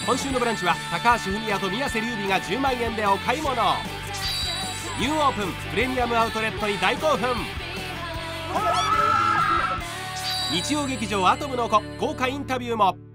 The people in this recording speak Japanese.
今週のブランチは高橋文哉と宮瀬隆美が10万円でお買い物。ニューオープンプレミアムアウトレットに大興奮。日曜劇場アトムの子豪華インタビューも。